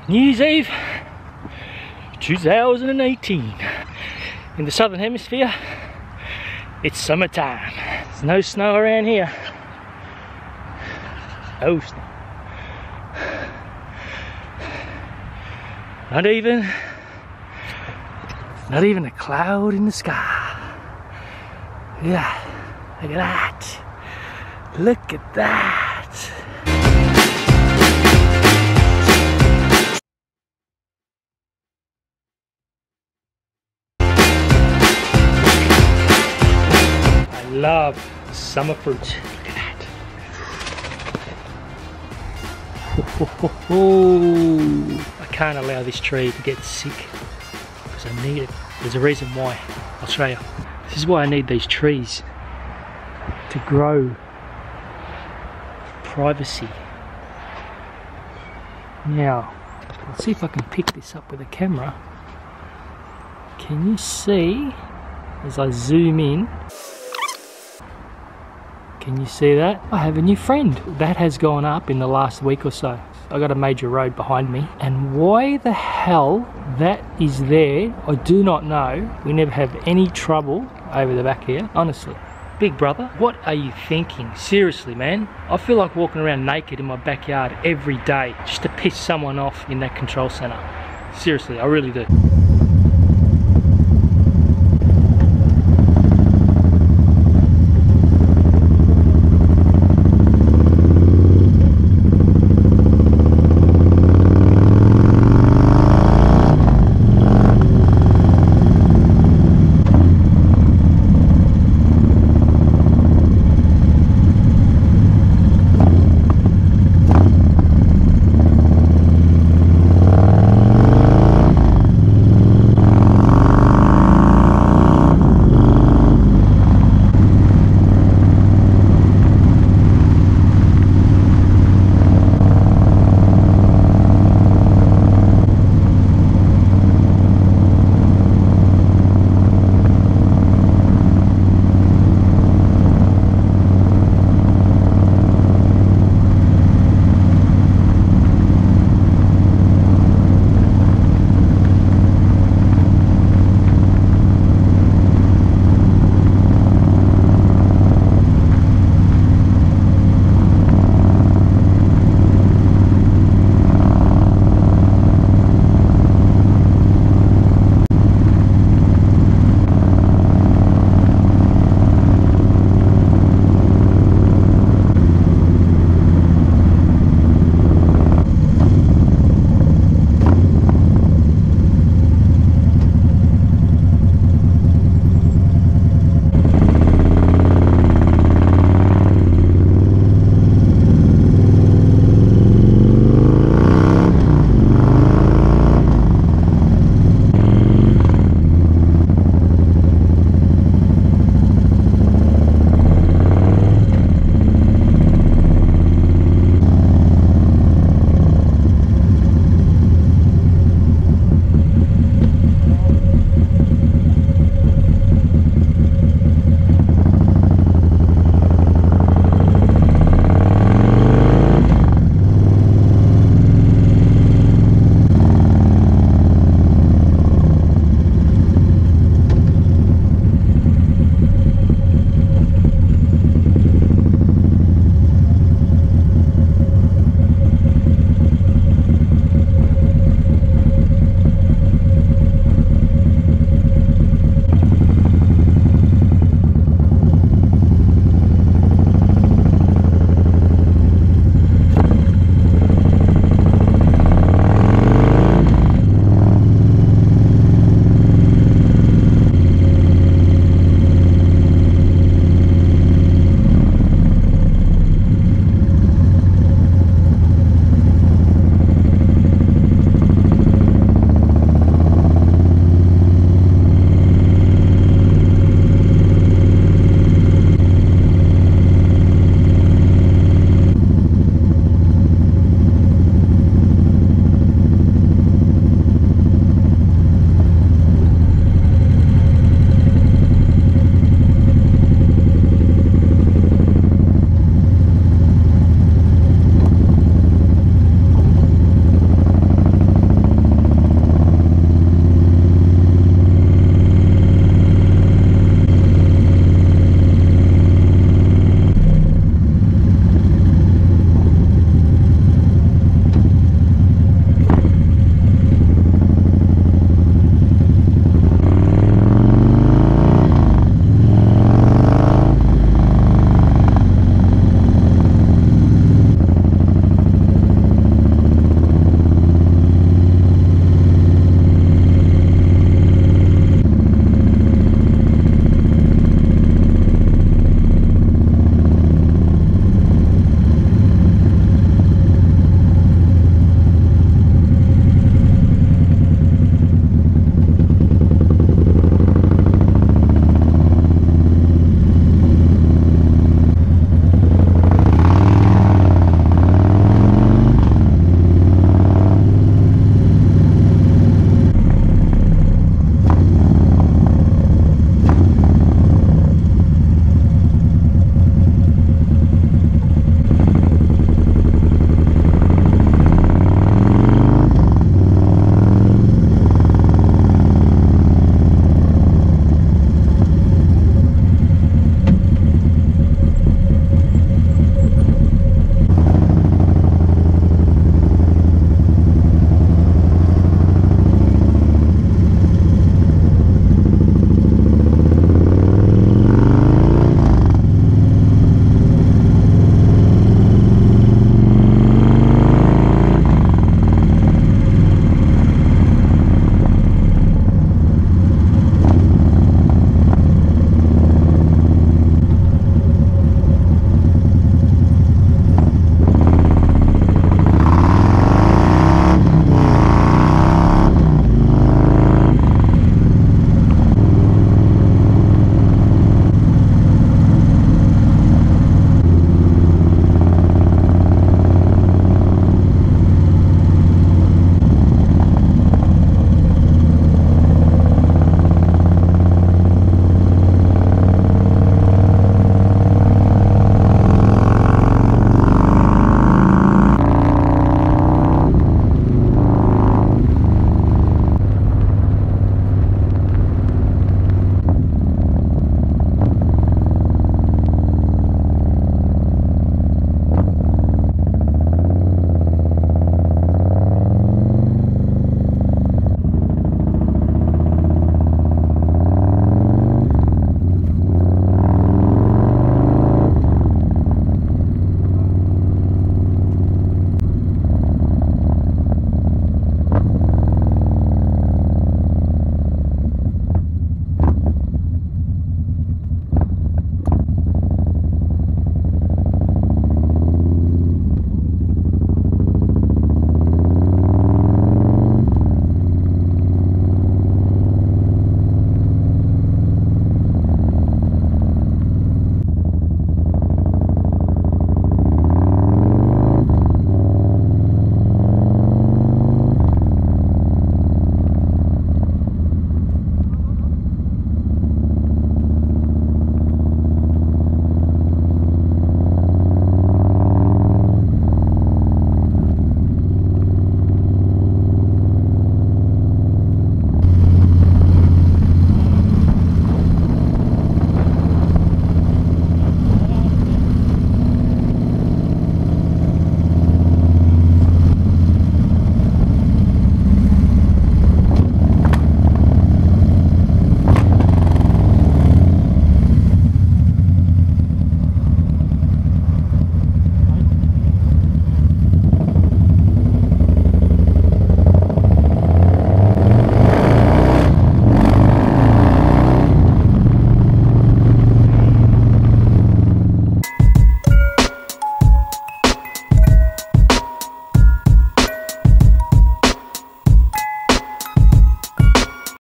New Year's Eve 2018. In the southern hemisphere, it's summertime. There's no snow around here. No snow. Not even a cloud in the sky. Yeah, look at that. Look at that. I love summer fruits. Look at that. I can't allow this tree to get sick because I need it. There's a reason why. I'll show you. This is why I need these trees to grow. Privacy. Now, let's see if I can pick this up with a camera. Can you see as I zoom in? Can you see that? I have a new friend. That has gone up in the last week or so. I got a major road behind me, and why the hell that is there, I do not know. We never have any trouble over the back here, honestly. Big brother, what are you thinking? Seriously, man. I feel like walking around naked in my backyard every day just to piss someone off in that control center. Seriously, I really do.